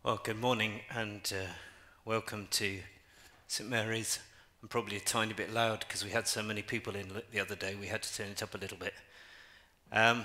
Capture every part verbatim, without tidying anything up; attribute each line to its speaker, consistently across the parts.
Speaker 1: Well, good morning and uh, welcome to St Mary's. I'm probably a tiny bit loud because we had so many people in the other day, we had to turn it up a little bit. Um,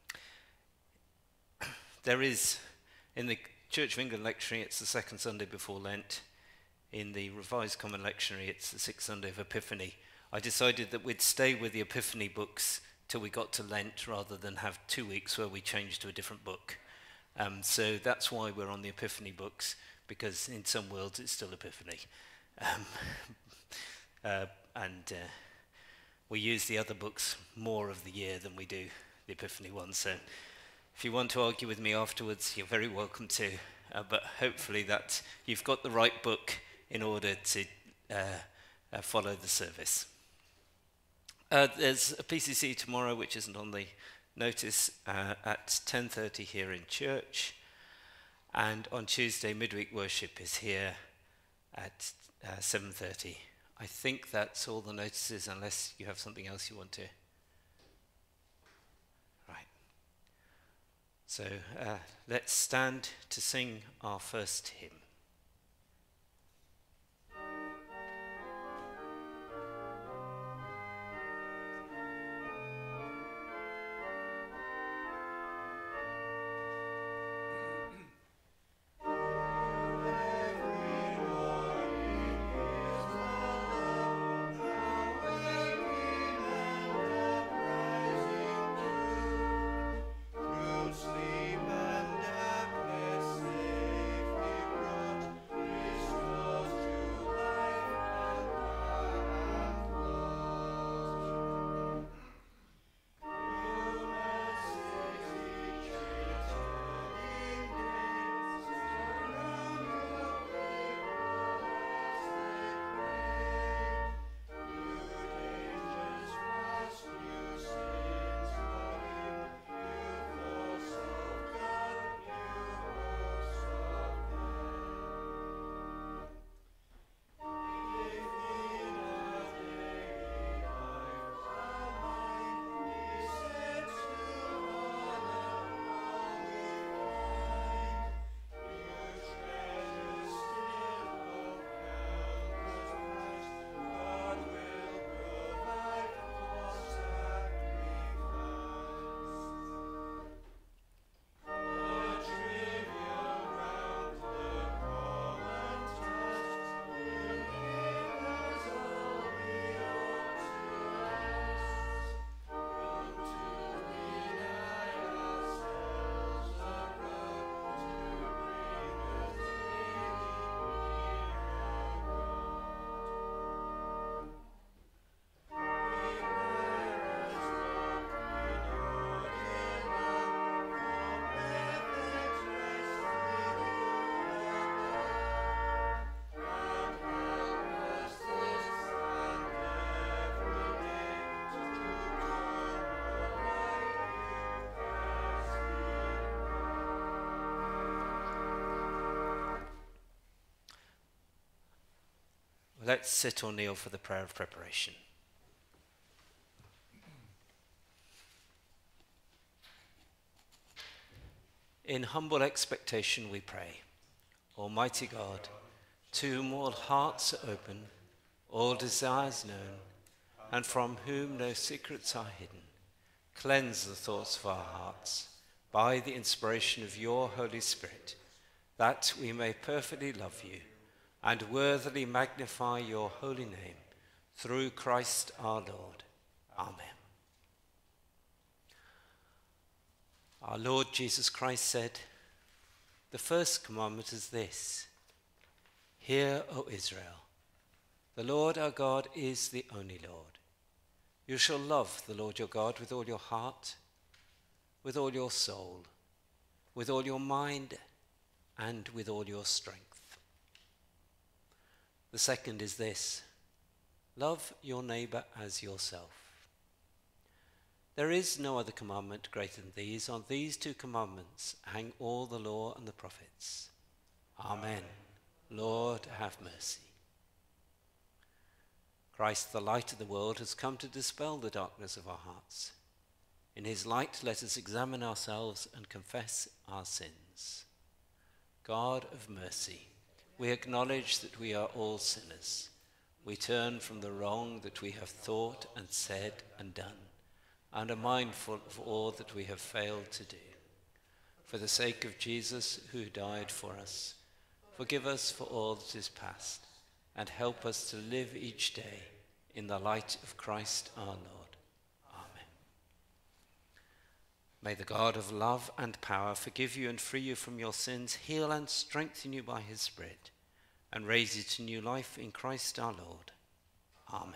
Speaker 1: there is, in the Church of England lectionary, it's the second Sunday before Lent. In the Revised Common Lectionary, it's the sixth Sunday of Epiphany. I decided that we'd stay with the Epiphany books till we got to Lent rather than have two weeks where we changed to a different book. Um, so that's why we're on the Epiphany books, because in some worlds it's still Epiphany. Um, uh, and uh, we use the other books more of the year than we do the Epiphany one. So if you want to argue with me afterwards, you're very welcome to. Uh, but hopefully that you've got the right book in order to uh, uh, follow the service. Uh, there's a P C C tomorrow, which isn't on the notice, uh, at ten thirty here in church, and on Tuesday midweek worship is here at uh, seven thirty. I think that's all the notices, unless you have something else you want to. Right. So uh, let's stand to sing our first hymn. Let's sit or kneel for the prayer of preparation. In humble expectation we pray, Almighty God, to whom all hearts are open, all desires known, and from whom no secrets are hidden, cleanse the thoughts of our hearts by the inspiration of your Holy Spirit, that we may perfectly love you and worthily magnify your holy name, through Christ our Lord. Amen. Our Lord Jesus Christ said, "The first commandment is this: Hear, O Israel, the Lord our God is the only Lord. You shall love the Lord your God with all your heart, with all your soul, with all your mind, and with all your strength. The second is this: love your neighbor as yourself. There is no other commandment greater than these. On these two commandments hang all the law and the prophets. Amen. Lord, have mercy." Christ, the light of the world, has come to dispel the darkness of our hearts. In his light, let us examine ourselves and confess our sins. God of mercy, we acknowledge that we are all sinners. We turn from the wrong that we have thought and said and done, and are mindful of all that we have failed to do. For the sake of Jesus, who died for us, forgive us for all that is past, and help us to live each day in the light of Christ our Lord. Amen. May the God of love and power forgive you and free you from your sins, heal and strengthen you by his Spirit, and raise you to new life in Christ our Lord. Amen.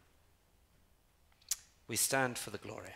Speaker 1: We stand for the Gloria.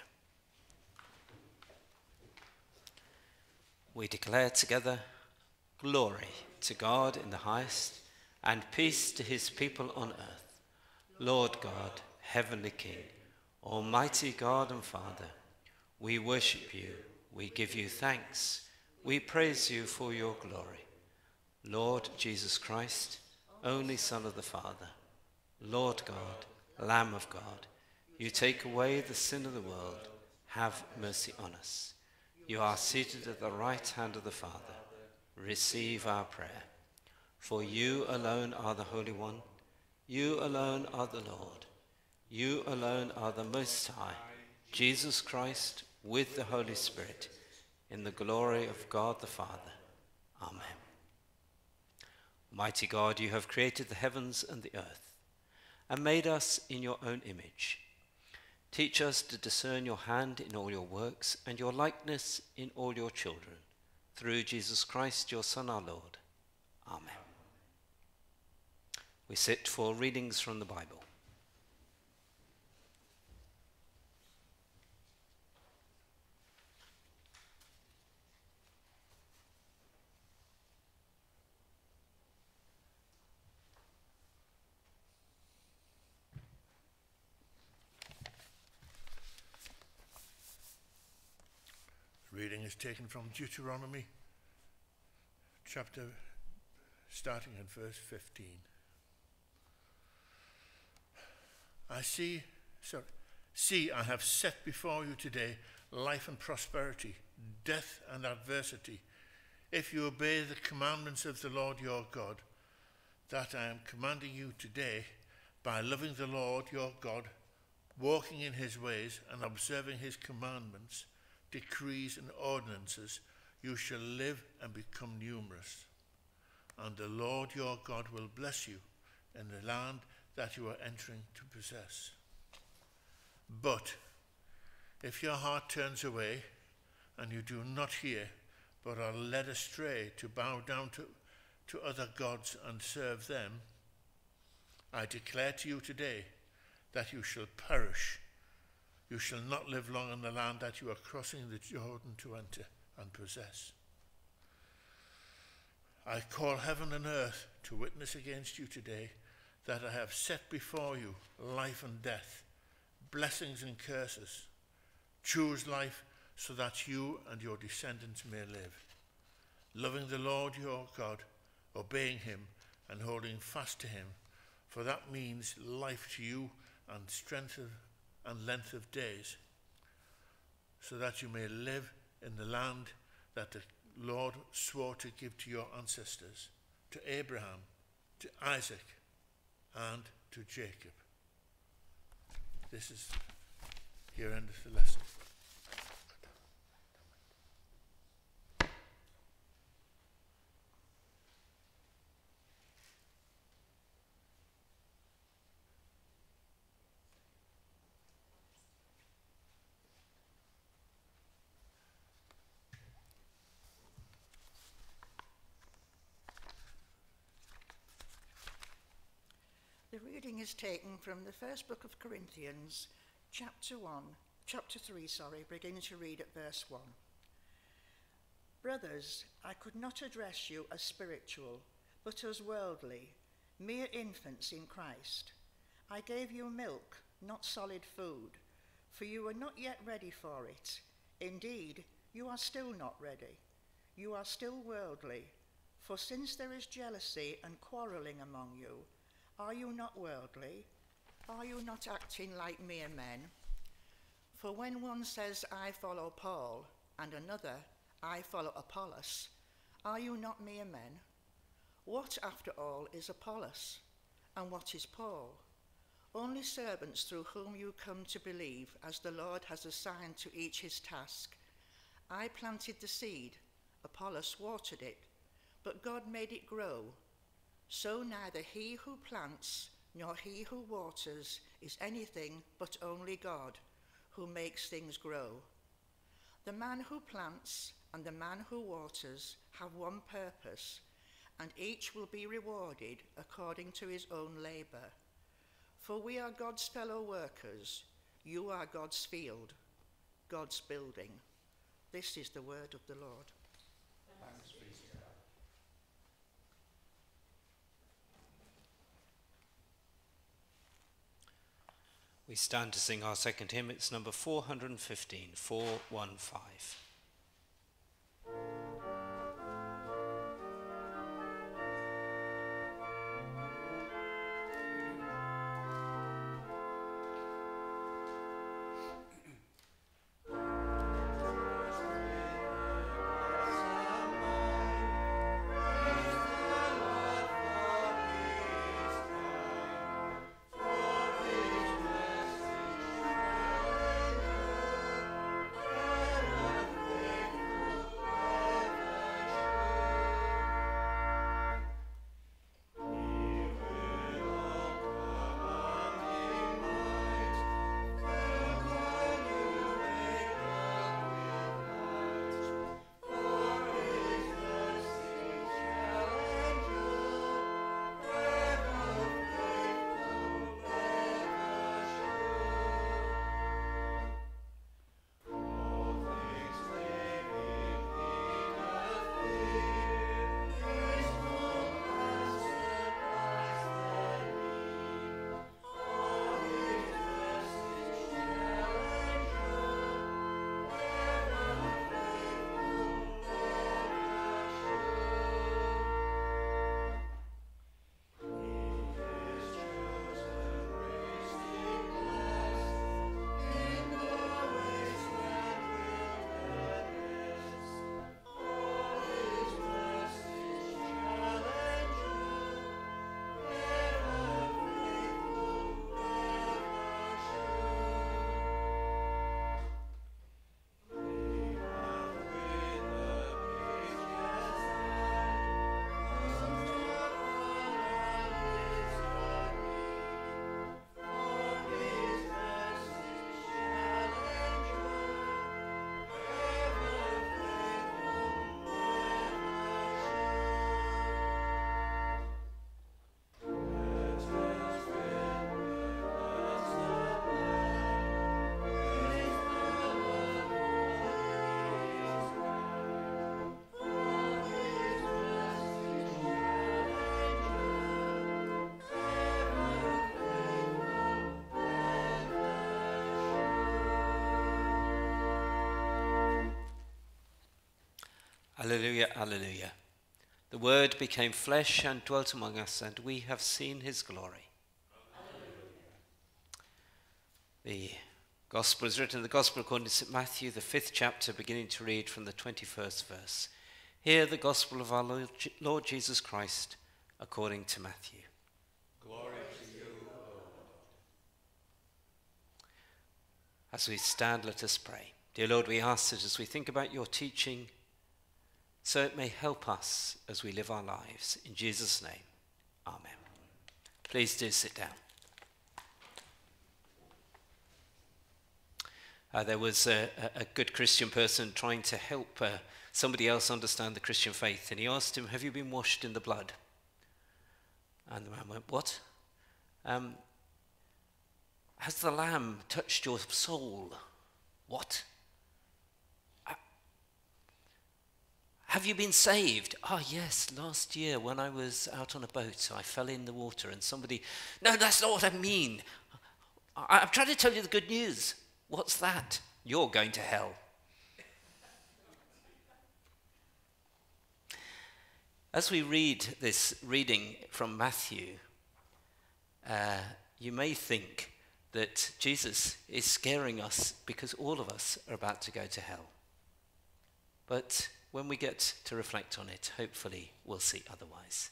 Speaker 1: We declare together, glory to God in the highest, and peace to his people on earth. Lord God, heavenly King, almighty God and Father, we worship you, we give you thanks, we praise you for your glory. Lord Jesus Christ, only Son of the Father, Lord God, Lamb of God, you take away the sin of the world, have mercy on us. You are seated at the right hand of the Father. Receive our prayer. For you alone are the Holy One. You alone are the Lord. You alone are the Most High, Jesus Christ, with the Holy Spirit, in the glory of God the Father. Amen. Mighty God, you have created the heavens and the earth, and made us in your own image. Teach us to discern your hand in all your works and your likeness in all your children. Through Jesus Christ, your Son, our Lord. Amen. We sit for readings from the Bible.
Speaker 2: Reading is taken from Deuteronomy, chapter starting at verse fifteen. I see, sorry, see, I have set before you today life and prosperity, death and adversity, if you obey the commandments of the Lord your God, that I am commanding you today, by loving the Lord your God, walking in his ways and observing his commandments, decrees and ordinances, you shall live and become numerous. And the Lord your God will bless you in the land that you are entering to possess. But if your heart turns away and you do not hear, but are led astray to bow down to, to other gods and serve them, I declare to you today that you shall perish. You shall not live long in the land that you are crossing the Jordan to enter and possess. I call heaven and earth to witness against you today that I have set before you life and death, blessings and curses. Choose life so that you and your descendants may live, loving the Lord your God, obeying him and holding fast to him, for that means life to you and strength of, and length of days, so that you may live in the land that the Lord swore to give to your ancestors, to Abraham, to Isaac, and to Jacob. This is, here endeth the lesson.
Speaker 3: The reading is taken from the first book of Corinthians, chapter one, chapter three, sorry, beginning to read at verse one. Brothers, I could not address you as spiritual, but as worldly, mere infants in Christ. I gave you milk, not solid food, for you were not yet ready for it. Indeed, you are still not ready. You are still worldly, for since there is jealousy and quarreling among you, are you not worldly? Are you not acting like mere men? For when one says, I follow Paul, and another, I follow Apollos, Are you not mere men? What, after all, is Apollos? And what is Paul? Only servants through whom you come to believe, as the Lord has assigned to each his task. I planted the seed, Apollos watered it, but God made it grow. So neither he who plants nor he who waters is anything but only God, who makes things grow. The man who plants and the man who waters have one purpose, and each will be rewarded according to his own labor. For we are God's fellow workers. You are God's field, God's building. This is the word of the Lord.
Speaker 4: Thanks be to God.
Speaker 1: We stand to sing our second hymn. It's number four hundred fifteen, four one five. Alleluia, alleluia. The Word became flesh and dwelt among us, and we have seen his glory. Alleluia. The Gospel is written in the Gospel according to Saint Matthew, the fifth chapter, beginning to read from the twenty-first verse. Hear the Gospel of our Lord, Lord Jesus Christ according to Matthew.
Speaker 4: Glory to you, O Lord.
Speaker 1: As we stand, let us pray. Dear Lord, we ask that as we think about your teaching, so it may help us as we live our lives. In Jesus' name, amen. Please do sit down. Uh, there was a, a good Christian person trying to help uh, somebody else understand the Christian faith, and he asked him, have you been washed in the blood? And the man went, what? Um, has the Lamb touched your soul? What? Have you been saved? Ah, oh, yes, last year when I was out on a boat, I fell in the water and somebody... No, that's not what I mean. I, I'm trying to tell you the good news. What's that? You're going to hell. As we read this reading from Matthew, uh, you may think that Jesus is scaring us because all of us are about to go to hell. But when we get to reflect on it, hopefully we'll see otherwise.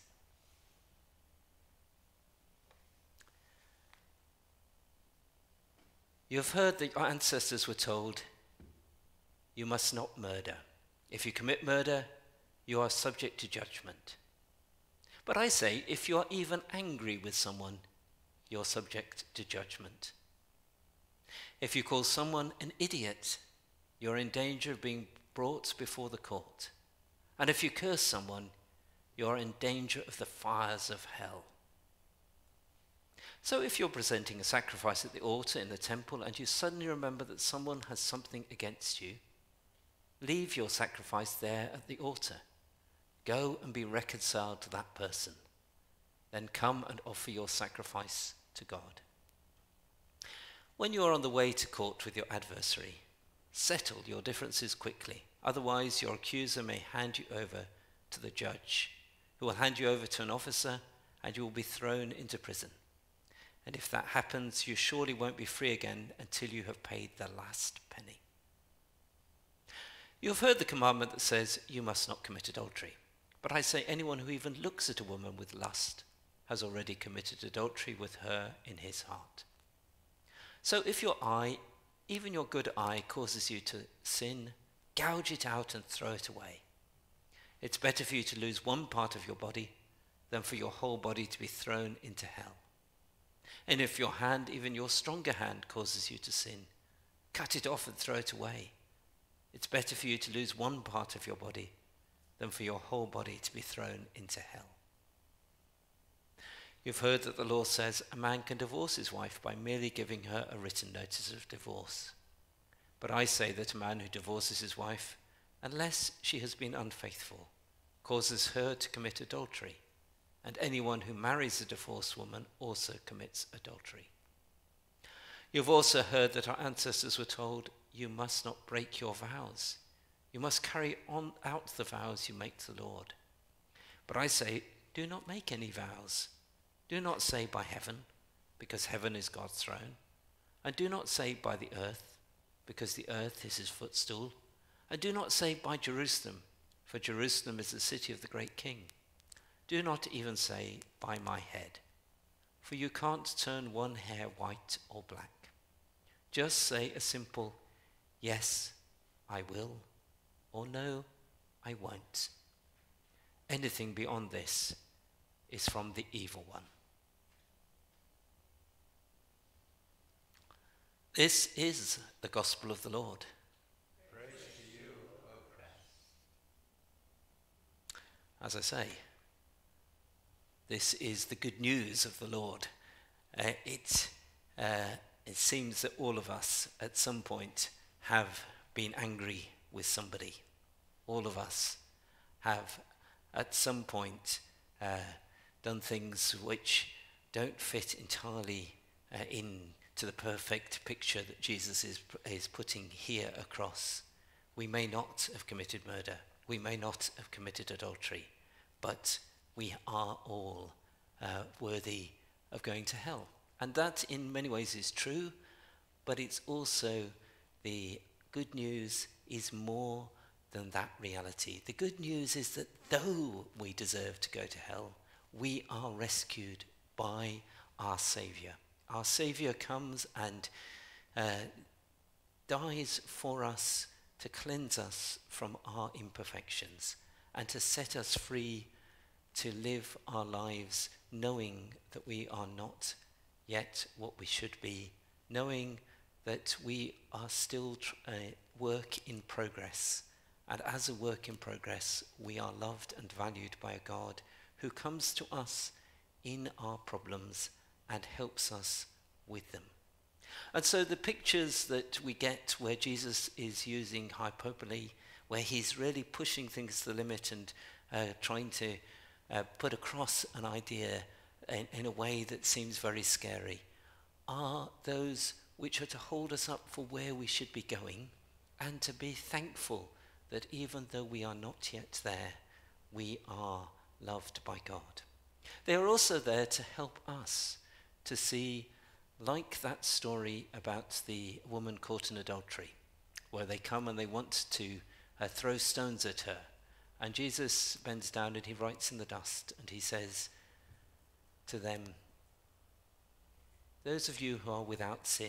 Speaker 1: You have heard that our ancestors were told, you must not murder. If you commit murder, you are subject to judgment. But I say, if you are even angry with someone, you're subject to judgment. If you call someone an idiot, you're in danger of being brought before the court. And if you curse someone, you're in danger of the fires of hell. So if you're presenting a sacrifice at the altar in the temple and you suddenly remember that someone has something against you, leave your sacrifice there at the altar. Go and be reconciled to that person. Then come and offer your sacrifice to God. When you are on the way to court with your adversary, settle your differences quickly. Otherwise, your accuser may hand you over to the judge, who will hand you over to an officer, and you will be thrown into prison. And if that happens, you surely won't be free again until you have paid the last penny. You have heard the commandment that says, you must not commit adultery. But I say, anyone who even looks at a woman with lust has already committed adultery with her in his heart. So if your eye, even your good eye, causes you to sin, gouge it out and throw it away. It's better for you to lose one part of your body than for your whole body to be thrown into hell. And if your hand, even your stronger hand, causes you to sin, cut it off and throw it away. It's better for you to lose one part of your body than for your whole body to be thrown into hell. You've heard that the law says a man can divorce his wife by merely giving her a written notice of divorce. But I say that a man who divorces his wife, unless she has been unfaithful, causes her to commit adultery. And anyone who marries a divorced woman also commits adultery. You've also heard that our ancestors were told, you must not break your vows. You must carry on out the vows you make to the Lord. But I say, do not make any vows. Do not say by heaven, because heaven is God's throne. And do not say by the earth, because the earth is his footstool. And do not say by Jerusalem, for Jerusalem is the city of the great king. Do not even say by my head, for you can't turn one hair white or black. Just say a simple, yes, I will, or no, I won't. Anything beyond this is from the evil one. This is the gospel of the Lord.
Speaker 4: Praise to you, O Christ.
Speaker 1: As I say, this is the good news of the Lord. Uh, it, uh, it seems that all of us at some point have been angry with somebody. All of us have at some point uh, done things which don't fit entirely uh, into the perfect picture that Jesus is, is putting here across. We may not have committed murder. We may not have committed adultery, but we are all uh, worthy of going to hell. And that in many ways is true, but it's also the good news is more than that reality. The good news is that though we deserve to go to hell, we are rescued by our Saviour. Our Saviour comes and uh, dies for us to cleanse us from our imperfections and to set us free to live our lives knowing that we are not yet what we should be, knowing that we are still tr- a work in progress. And as a work in progress, we are loved and valued by a God who comes to us in our problems and helps us with them. And so the pictures that we get where Jesus is using hyperbole, where he's really pushing things to the limit and uh, trying to Uh, put across an idea in, in a way that seems very scary, are those which are to hold us up for where we should be going and to be thankful that even though we are not yet there, we are loved by God. They are also there to help us to see, like that story about the woman caught in adultery, where they come and they want to uh, throw stones at her. And Jesus bends down and he writes in the dust and he says to them, those of you who are without sin,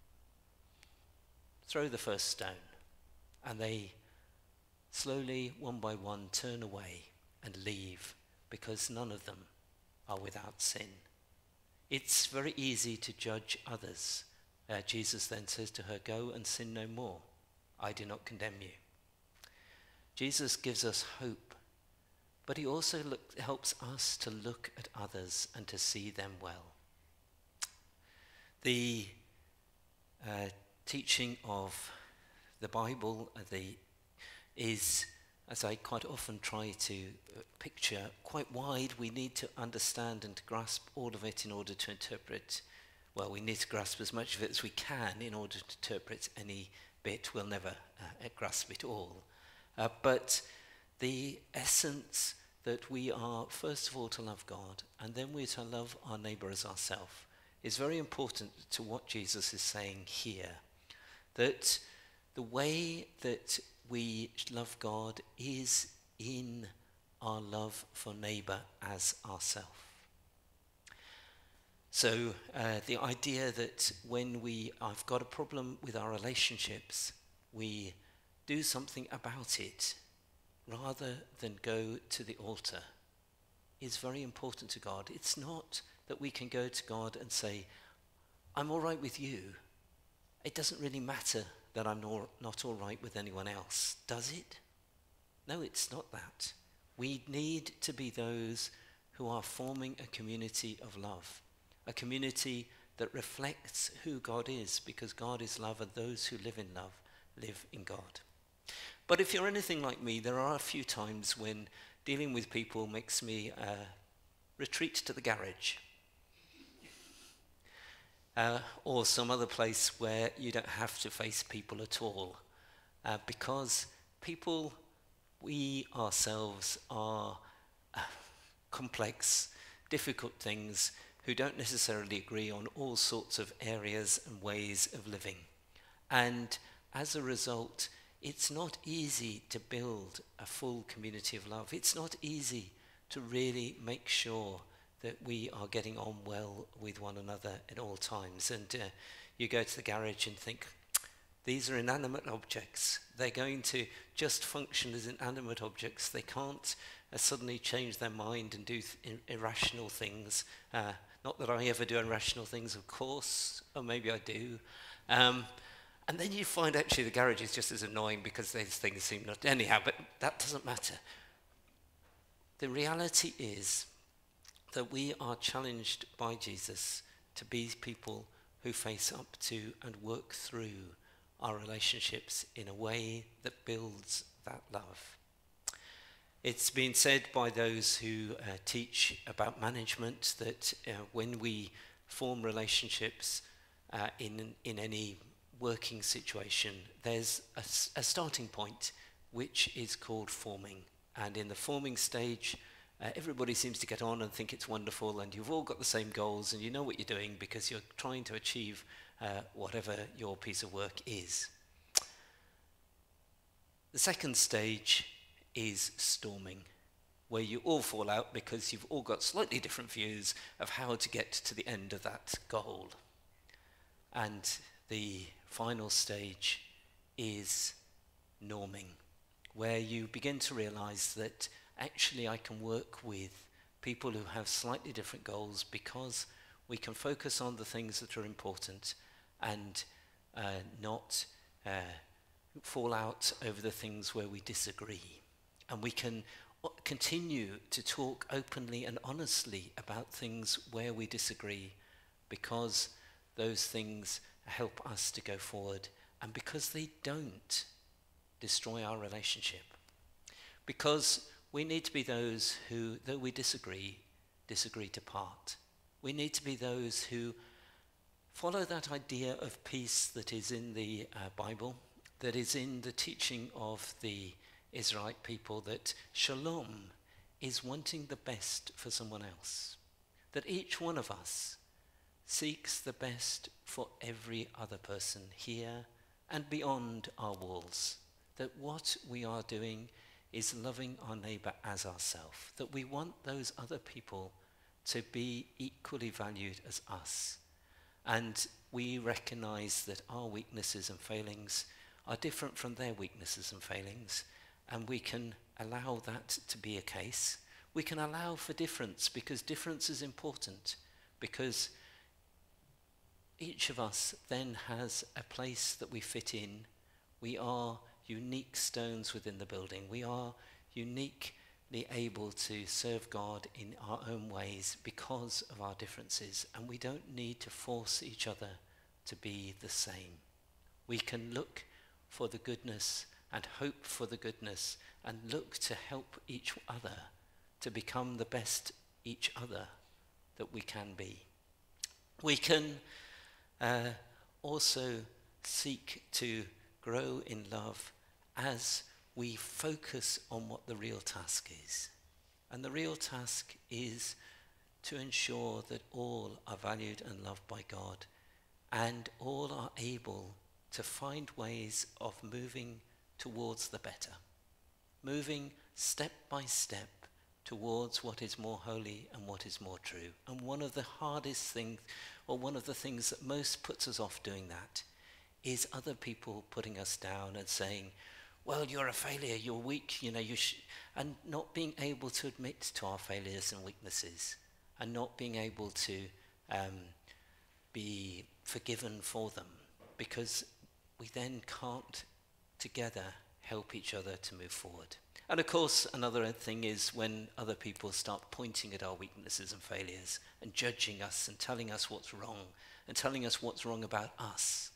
Speaker 1: throw the first stone. And they slowly, one by one, turn away and leave because none of them are without sin. It's very easy to judge others. Uh, Jesus then says to her, go and sin no more. I do not condemn you. Jesus gives us hope, but he also look, helps us to look at others and to see them well. The uh, teaching of the Bible uh, the, is, as I quite often try to uh, picture, quite wide. We need to understand and to grasp all of it in order to interpret. Well, we need to grasp as much of it as we can in order to interpret any bit. We'll never uh, grasp it all. Uh, but the essence that we are, first of all, to love God, and then we're to love our neighbour as ourselves, is very important to what Jesus is saying here. That the way that we love God is in our love for neighbour as ourselves. So uh, the idea that when we have got a problem with our relationships, we do something about it rather than go to the altar is very important to God. It's not that we can go to God and say, I'm all right with you. It doesn't really matter that I'm not, not all right with anyone else, does it? No, it's not that. We need to be those who are forming a community of love, a community that reflects who God is, because God is love and those who live in love live in God. But if you're anything like me, there are a few times when dealing with people makes me uh, retreat to the garage. Uh, or some other place where you don't have to face people at all. Uh, because people, we ourselves are uh, complex, difficult things who don't necessarily agree on all sorts of areas and ways of living. And as a result, it's not easy to build a full community of love. It's not easy to really make sure that we are getting on well with one another at all times. And uh, you go to the garage and think, these are inanimate objects. They're going to just function as inanimate objects. They can't uh, suddenly change their mind and do th- irrational things. Uh, not that I ever do irrational things, of course, or maybe I do. Um, and then you find actually the garage is just as annoying because these things seem not... Anyhow, but that doesn't matter. The reality is that we are challenged by Jesus to be people who face up to and work through our relationships in a way that builds that love. It's been said by those who uh, teach about management that uh, when we form relationships uh, in, in any working situation, there's a, a starting point which is called forming. And in the forming stage, Uh, everybody seems to get on and think it's wonderful, and you've all got the same goals and you know what you're doing because you're trying to achieve uh, whatever your piece of work is. The second stage is storming, where you all fall out because you've all got slightly different views of how to get to the end of that goal. And the final stage is norming, where you begin to realize that actually I can work with people who have slightly different goals because we can focus on the things that are important and uh, not uh, fall out over the things where we disagree. And we can continue to talk openly and honestly about things where we disagree because those things help us to go forward and because they don't destroy our relationship. Because we need to be those who, though we disagree, disagree to part. We need to be those who follow that idea of peace that is in the uh, Bible, that is in the teaching of the Israelite people, that shalom is wanting the best for someone else. That each one of us seeks the best for every other person here and beyond our walls. That what we are doing is loving our neighbour as ourselves, that we want those other people to be equally valued as us. And we recognise that our weaknesses and failings are different from their weaknesses and failings, and we can allow that to be a case. We can allow for difference, because difference is important, because each of us then has a place that we fit in. We are unique stones within the building. We are uniquely able to serve God in our own ways because of our differences, and we don't need to force each other to be the same. We can look for the goodness and hope for the goodness and look to help each other to become the best each other that we can be. We can uh, also seek to grow in love as we focus on what the real task is. And the real task is to ensure that all are valued and loved by God, and all are able to find ways of moving towards the better, moving step by step towards what is more holy and what is more true. And one of the hardest things, or one of the things that most puts us off doing that, is other people putting us down and saying, well, you're a failure, you're weak, you know, you sh-, and not being able to admit to our failures and weaknesses, and not being able to um, be forgiven for them, because we then can't together help each other to move forward. And of course, another thing is when other people start pointing at our weaknesses and failures and judging us and telling us what's wrong and telling us what's wrong about us.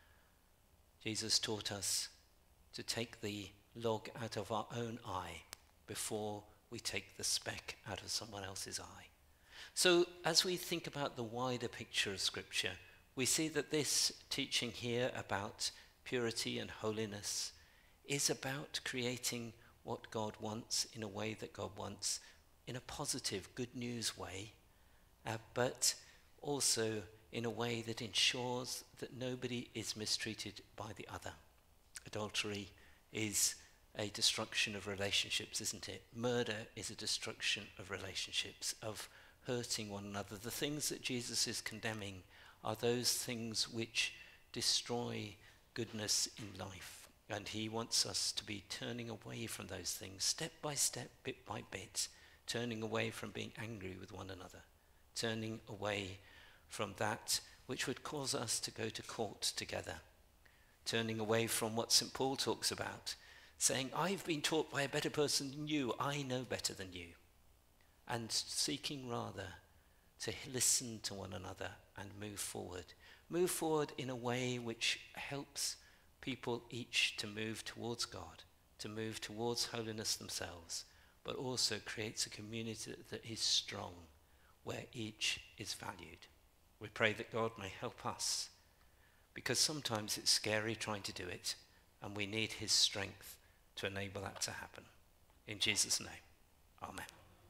Speaker 1: Jesus taught us to take the log out of our own eye before we take the speck out of someone else's eye. So as we think about the wider picture of Scripture, we see that this teaching here about purity and holiness is about creating what God wants in a way that God wants, in a positive, good news way, uh, but also in a way that ensures that nobody is mistreated by the other. Adultery is a destruction of relationships, isn't it? Murder is a destruction of relationships, of hurting one another. The things that Jesus is condemning are those things which destroy goodness in life. And he wants us to be turning away from those things, step by step, bit by bit, turning away from being angry with one another, turning away from that which would cause us to go to court together, turning away from what Saint Paul talks about, saying, I've been taught by a better person than you, I know better than you, and seeking rather to listen to one another and move forward. Move forward in a way which helps people each to move towards God, to move towards holiness themselves, but also creates a community that is strong, where each is valued. We pray that God may help us, because sometimes it's scary trying to do it, and we need his strength to enable that to happen. In Jesus' name, amen.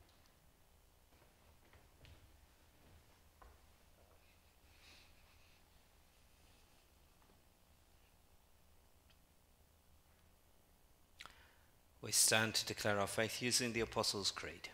Speaker 1: We stand to declare our faith using the Apostles' Creed.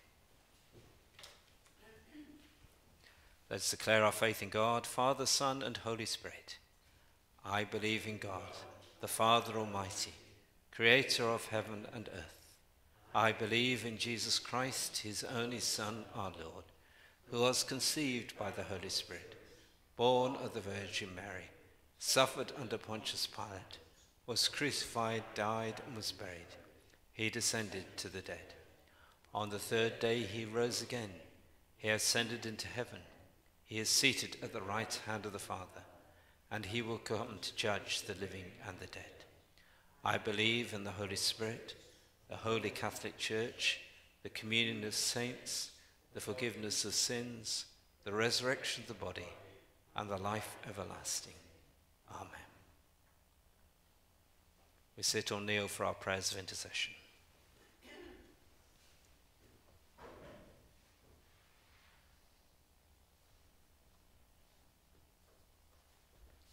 Speaker 1: Let's declare our faith in God, Father, Son, and Holy Spirit. I believe in God, the Father Almighty, creator of heaven and earth. I believe in Jesus Christ, his only Son, our Lord, who was conceived by the Holy Spirit, born of the Virgin Mary, suffered under Pontius Pilate, was crucified, died, and was buried. He descended to the dead. On the third day he rose again. He ascended into heaven. He is seated at the right hand of the Father, and he will come to judge the living and the dead. I believe in the Holy Spirit, the Holy Catholic Church, the communion of saints, the forgiveness of sins, the resurrection of the body, and the life everlasting. Amen. We sit or kneel for our prayers of intercession.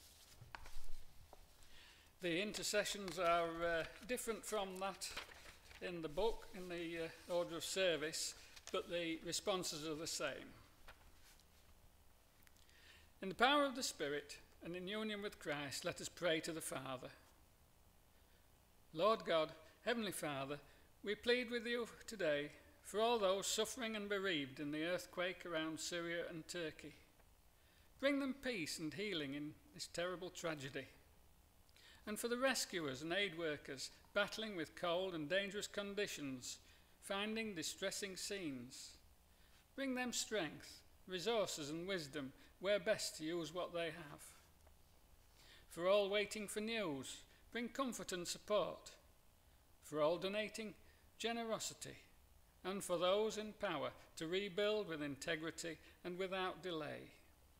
Speaker 5: The intercessions are uh, different from that in the book, in the uh, order of service, but the responses are the same. In the power of the Spirit and in union with Christ, let us pray to the Father. Lord God, Heavenly Father, we plead with you today for all those suffering and bereaved in the earthquake around Syria and Turkey. Bring them peace and healing in this terrible tragedy. And for the rescuers and aid workers battling with cold and dangerous conditions, finding distressing scenes, bring them strength, resources and wisdom where best to use what they have. For all waiting for news, bring comfort and support. For all donating, generosity. And for those in power to rebuild with integrity and without delay.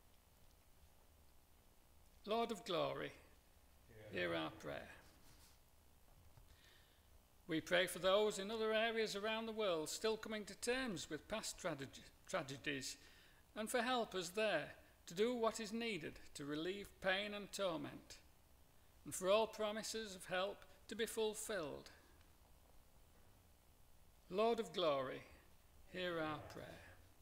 Speaker 5: Lord of glory, hear our prayer. We pray for those in other areas around the world still coming to terms with past trage- tragedies and for helpers there to do what is needed to relieve pain and torment, and for all promises of help to be fulfilled. Lord of glory, hear our prayer.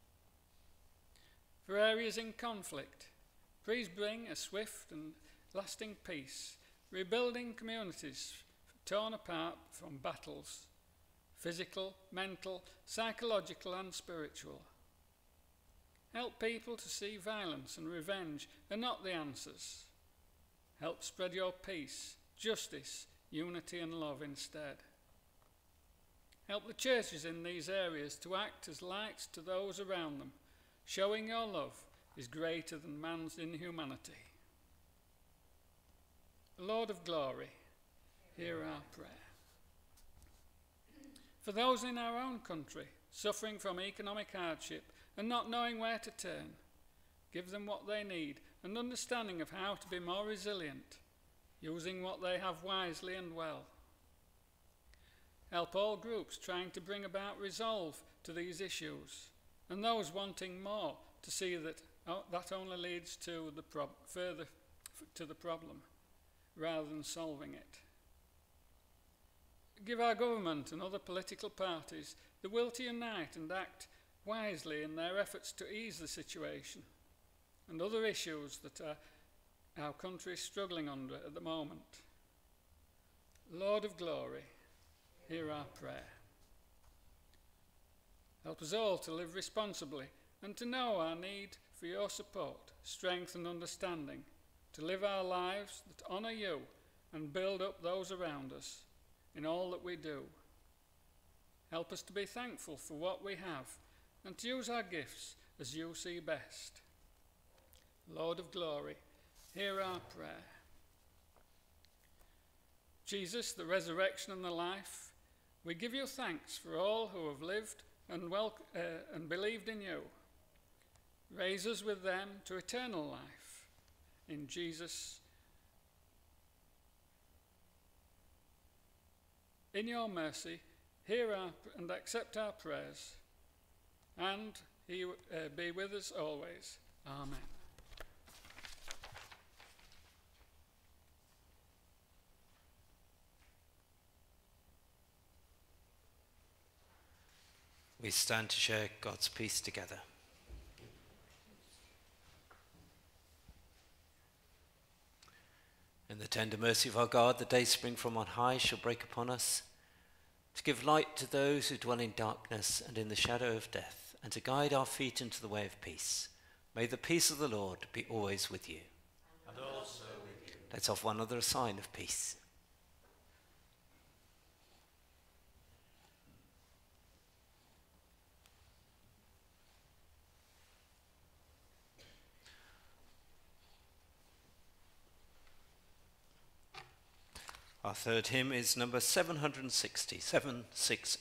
Speaker 5: For areas in conflict, please bring a swift and lasting peace, rebuilding communities torn apart from battles, physical, mental, psychological and spiritual. Help people to see violence and revenge are not the answers. Help spread your peace, justice, unity and love instead. Help the churches in these areas to act as lights to those around them, showing your love is greater than man's inhumanity. Lord of glory, hear our prayer. For those in our own country suffering from economic hardship and not knowing where to turn, give them what they need and understanding of how to be more resilient, using what they have wisely and well. Help all groups trying to bring about resolve to these issues, and those wanting more to see that oh, that only leads to the prob- further f- to the problem, rather than solving it. Give our government and other political parties the will to unite and act wisely in their efforts to ease the situation and other issues that are, our country is struggling under at the moment. Lord of glory, hear our prayer. Help us all to live responsibly and to know our need for your support, strength and understanding, to live our lives that honour you and build up those around us in all that we do. Help us to be thankful for what we have and to use our gifts as you see best. Lord of glory, hear our prayer. Jesus, the resurrection and the life, we give you thanks for all who have lived and, wel- uh, and believed in you. Raise us with them to eternal life. In Jesus, in your mercy, hear our and accept our prayers, and he uh, be with us always. Amen.
Speaker 1: We stand to share God's peace together. In the tender mercy of our God, the day spring from on high shall break upon us, to give light to those who dwell in darkness and in the shadow of death, and to guide our feet into the way of peace. May the peace of the Lord be always with you.
Speaker 4: And also with you.
Speaker 1: Let's offer one another a sign of peace. Our third hymn is number seven hundred sixty, seven sixty.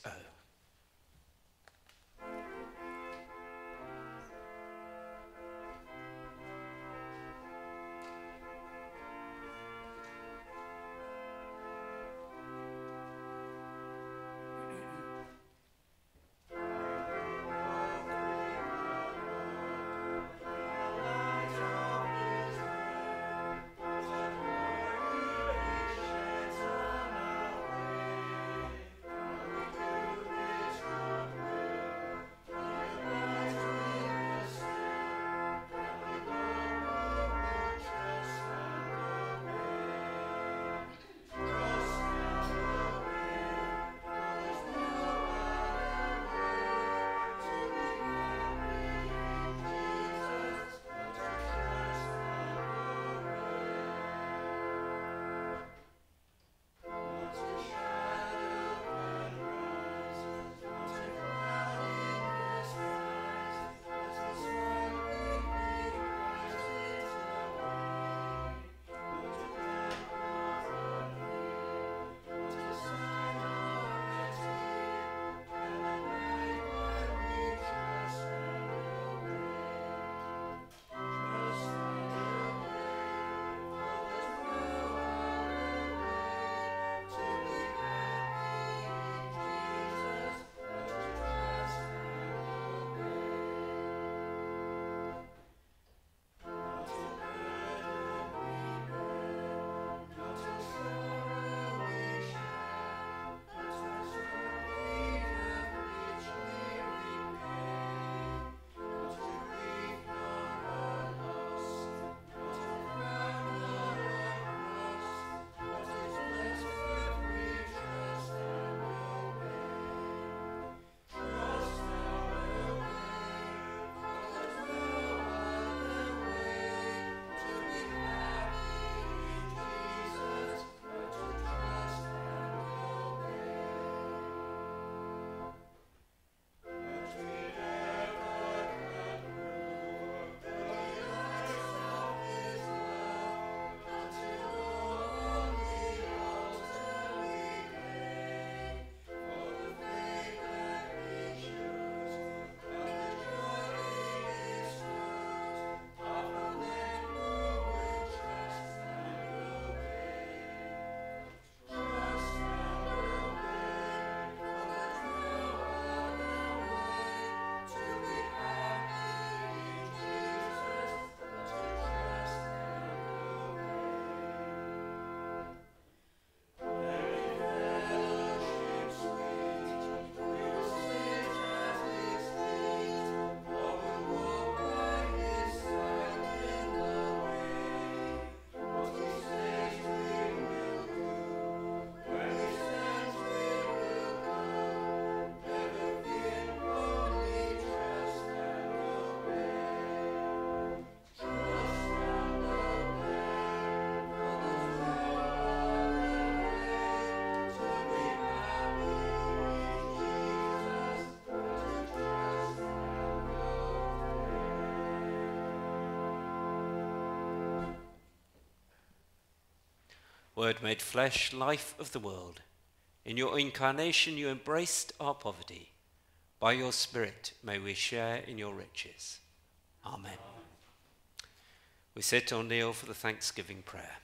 Speaker 1: Word made flesh, life of the world. In your incarnation you embraced our poverty. By your Spirit may we share in your riches. Amen. We sit or kneel for the thanksgiving prayer.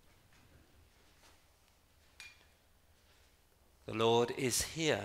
Speaker 1: The Lord is here.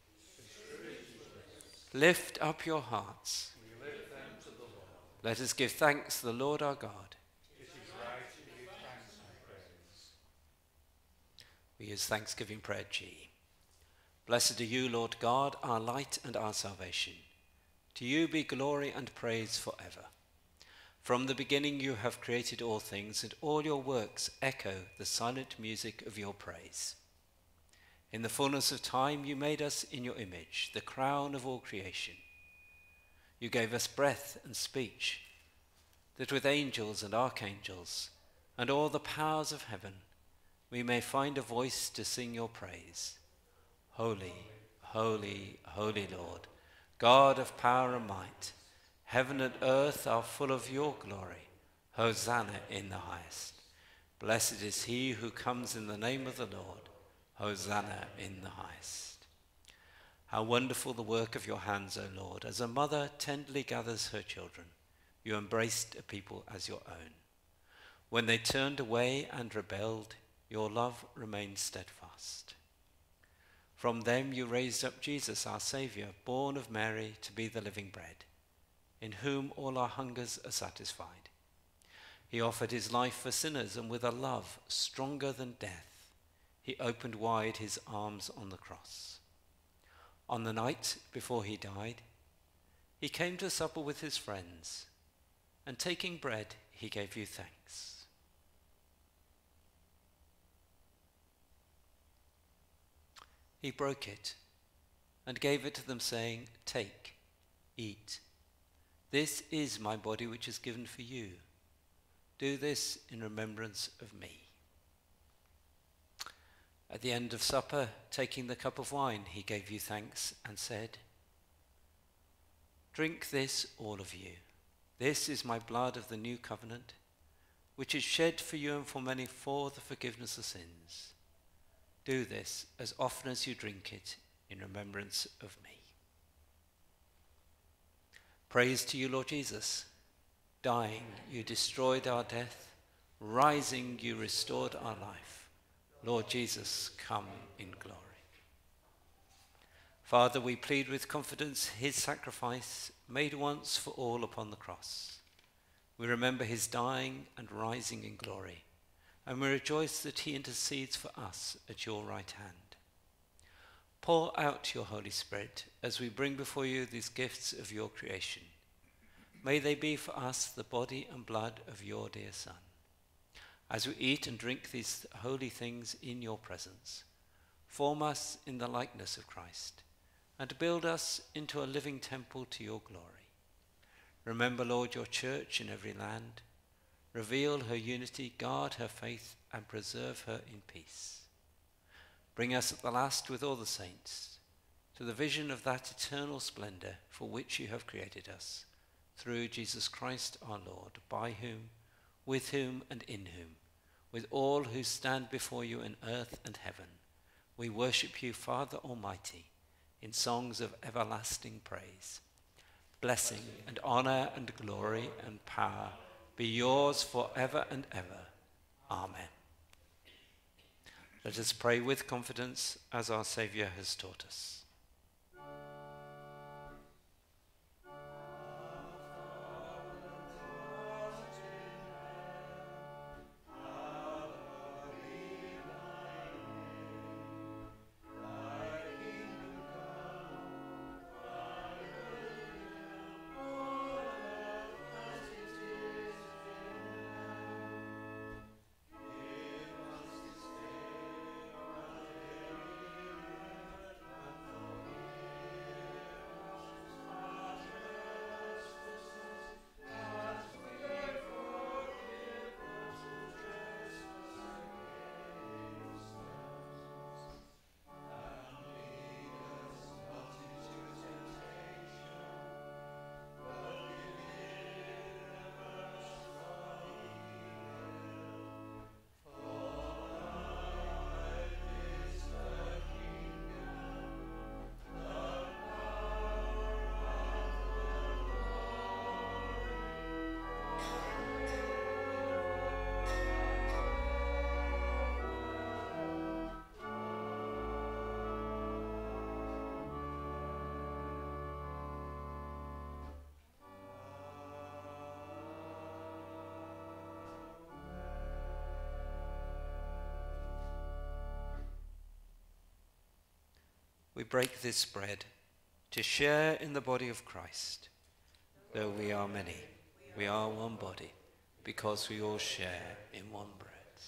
Speaker 1: Lift up your hearts.
Speaker 4: We lift them to the Lord.
Speaker 1: Let us give thanks to the Lord our God.
Speaker 4: It is right to give thanks and praise.
Speaker 1: We use Thanksgiving Prayer G. Blessed are you, Lord God, our light and our salvation. To you be glory and praise forever. From the beginning you have created all things, and all your works echo the silent music of your praise. In the fullness of time you made us in your image, the crown of all creation. You gave us breath and speech, that with angels and archangels and all the powers of heaven we may find a voice to sing your praise. Holy, holy, holy Lord, God of power and might, heaven and earth are full of your glory. Hosanna in the highest. Blessed is he who comes in the name of the Lord. Hosanna in the highest. How wonderful the work of your hands, O Lord. As a mother tenderly gathers her children, you embraced a people as your own. When they turned away and rebelled, your love remained steadfast. From them you raised up Jesus, our Saviour, born of Mary, to be the living bread, in whom all our hungers are satisfied. He offered his life for sinners, and with a love stronger than death, he opened wide his arms on the cross. On the night before he died, he came to supper with his friends, and taking bread, he gave you thanks. He broke it and gave it to them, saying, "Take, eat. This is my body which is given for you. Do this in remembrance of me." At the end of supper, taking the cup of wine, he gave you thanks and said, "Drink this, all of you. This is my blood of the new covenant, which is shed for you and for many for the forgiveness of sins. Do this as often as you drink it in remembrance of me." Praise to you, Lord Jesus. Dying, you destroyed our death. Rising, you restored our life. Lord Jesus, come in glory. Father, we plead with confidence his sacrifice made once for all upon the cross. We remember his dying and rising in glory, and we rejoice that he intercedes for us at your right hand. Pour out your Holy Spirit as we bring before you these gifts of your creation. May they be for us the body and blood of your dear Son. As we eat and drink these holy things in your presence, form us in the likeness of Christ, and build us into a living temple to your glory. Remember, Lord, your church in every land. Reveal her unity, guard her faith, and preserve her in peace. Bring us at the last with all the saints to the vision of that eternal splendor for which you have created us, through Jesus Christ our Lord, by whom, with whom, and in whom, with all who stand before you in earth and heaven, we worship you, Father Almighty, in songs of everlasting praise. Blessing and honor and glory and power be yours forever and ever. Amen. Let us pray with confidence as our Saviour has taught us. we break this bread to share in the body of Christ. Though we are many, we are one body, because we all share in one bread.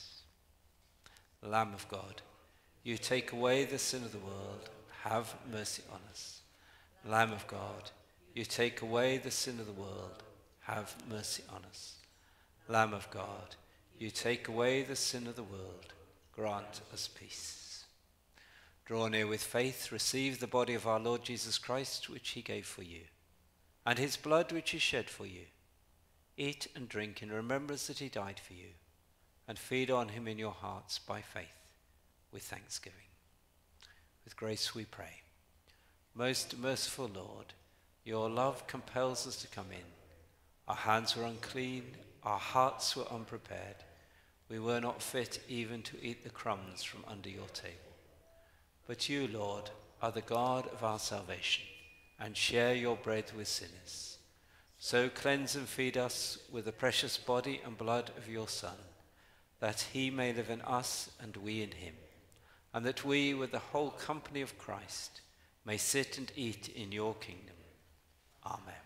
Speaker 1: Lamb of God, you take away the sin of the world, have mercy on us. Lamb of God, you take away the sin of the world, have mercy on us. Lamb of God, you take away the sin of the world, grant us peace. Draw near with faith, receive the body of our Lord Jesus Christ, which he gave for you, and his blood which he shed for you. Eat and drink in remembrance that he died for you, and feed on him in your hearts by faith, with thanksgiving. With grace we pray. Most merciful Lord, your love compels us to come in. Our hands were unclean, our hearts were unprepared. We were not fit even to eat the crumbs from under your table. But you, Lord, are the God of our salvation, and share your bread with sinners. So cleanse and feed us with the precious body and blood of your Son, that he may live in us and we in him, and that we, with the whole company of Christ, may sit and eat in your kingdom. Amen.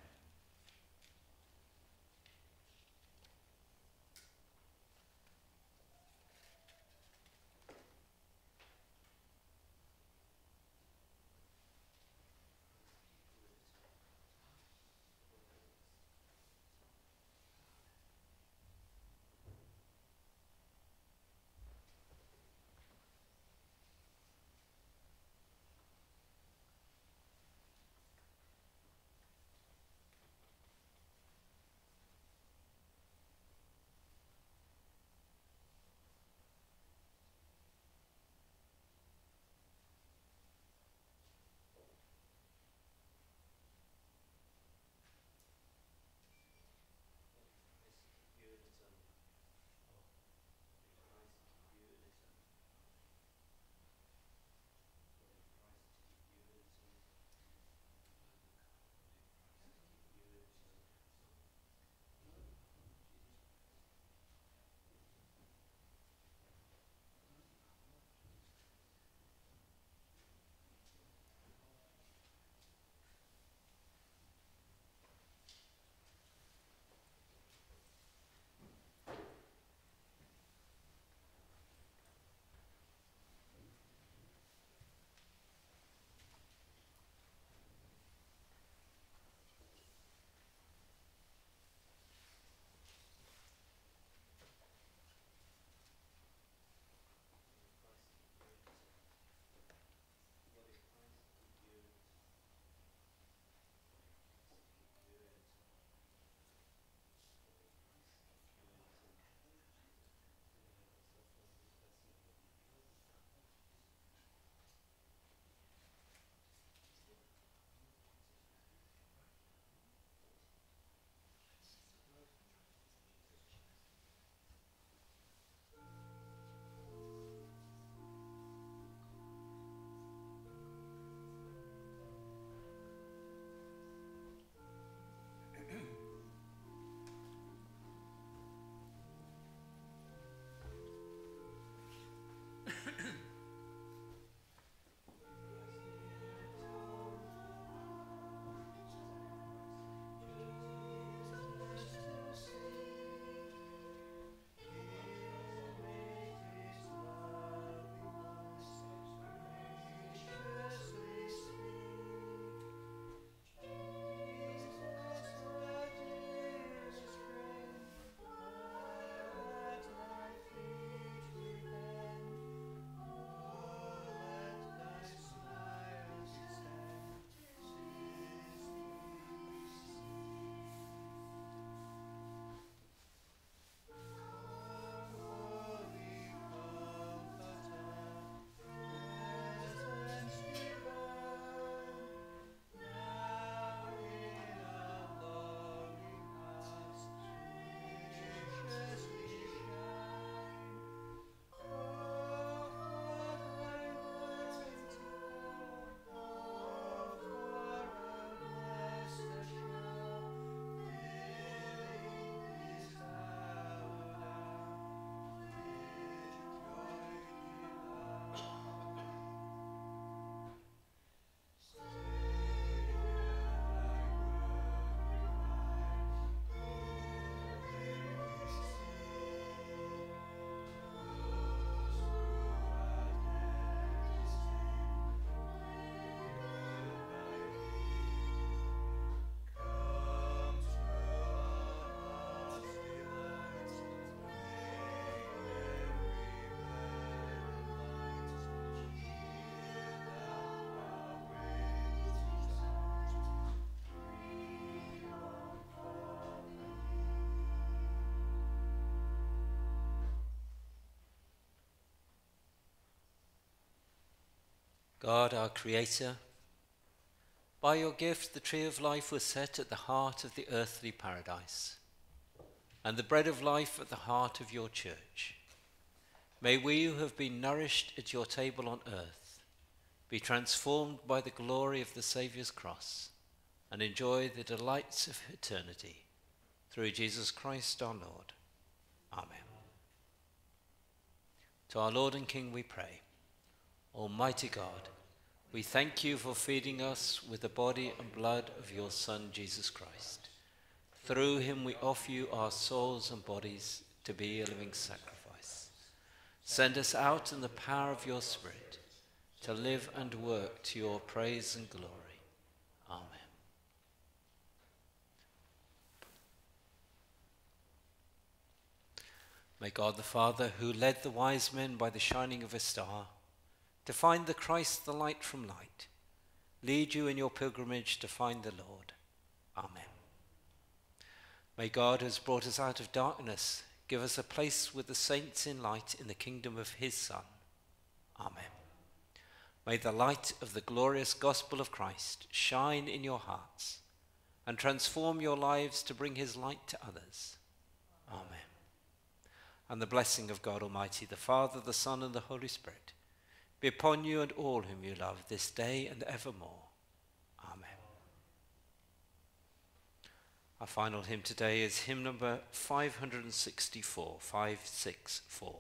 Speaker 1: God, our Creator, by your gift the tree of life was set at the heart of the earthly paradise, and the bread of life at the heart of your church. May we who have been nourished at your table on earth be transformed by the glory of the Saviour's cross and enjoy the delights of eternity. Through Jesus Christ our Lord. Amen. To our Lord and King we pray. Almighty God, we thank you for feeding us with the body and blood of your Son, Jesus Christ. Through him we offer you our souls and bodies to be a living sacrifice. Send us out in the power of your Spirit to live and work to your praise and glory. Amen. May God the Father, who led the wise men by the shining of a star to find the Christ, the light from light, lead you in your pilgrimage to find the Lord. Amen. May God, who has brought us out of darkness, give us a place with the saints in light in the kingdom of his Son. Amen. May the light of the glorious gospel of Christ shine in your hearts and transform your lives to bring his light to others. Amen. And the blessing of God Almighty, the Father, the Son, and the Holy Spirit be upon you and all whom you love this day and evermore. Amen. Our final hymn today is hymn number five sixty-four, five sixty-four.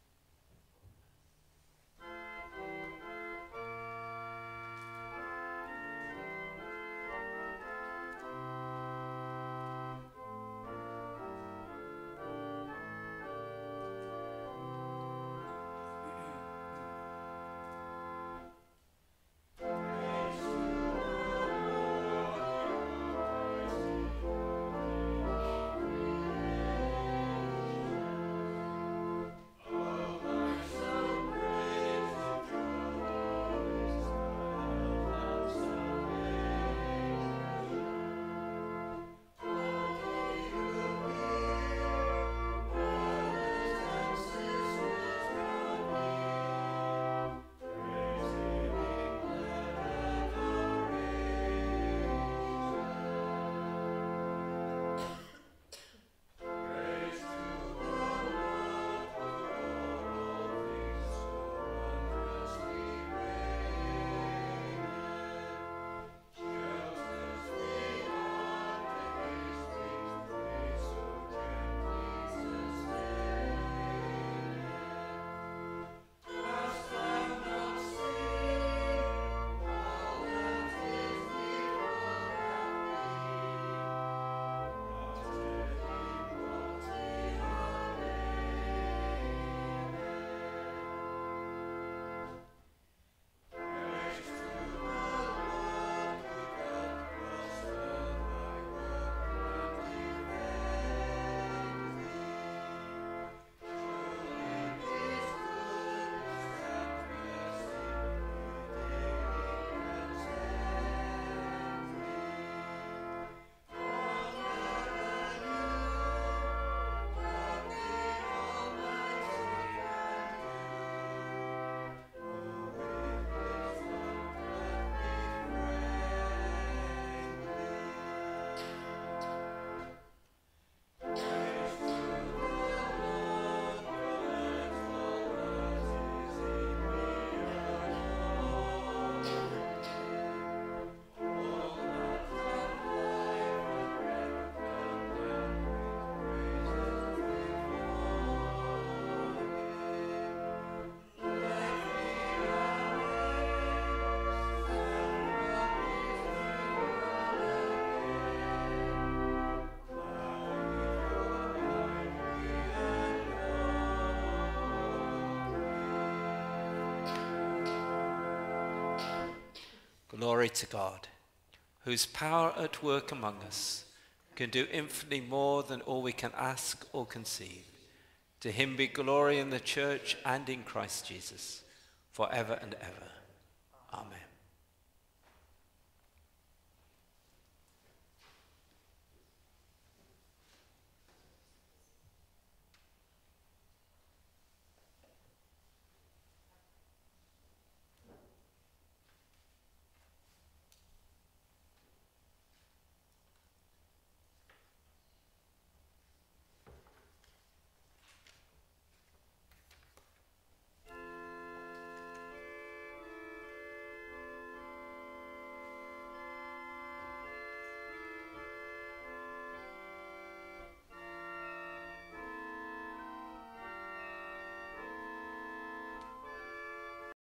Speaker 1: Glory to God, whose power at work among us can do infinitely more than all we can ask or conceive. To him be glory in the church and in Christ Jesus, forever and ever.